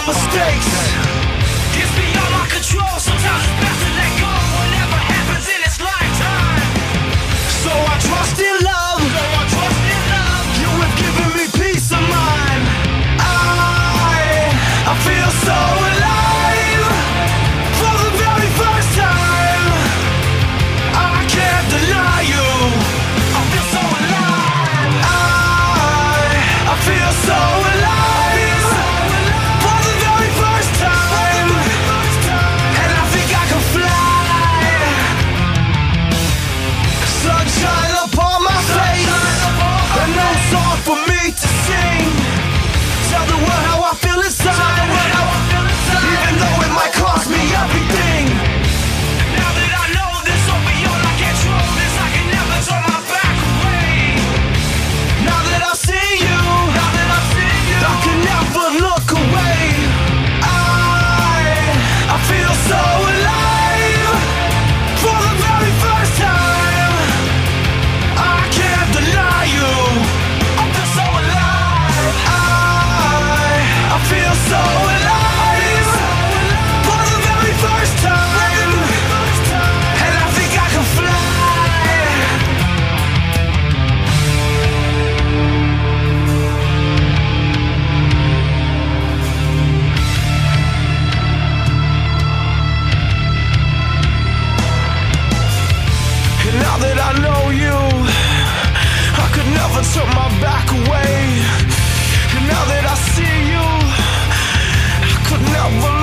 my mistakes. It's beyond my control. Sometimes it's best to let go. Whatever happens in its lifetime. So I trust in love. You have given me peace of mind. I feel so alive for the very first time. I can't deny you. I feel so alive. I feel so alive for the very first time. And I think I can fly. Sunshine upon my face, a new song for me to sing. Tell the world how I feel inside, even though it might cost me everything. Now that I know this will be all I control, this I can never turn my back away. Now that I see you, I can never look away. I feel so alive for the very first time. I can't deny you. I feel so alive. I feel so alive for the very first time. And I think I can fly. And now that I know you, I could never turn my back away. And now that I see you, I could never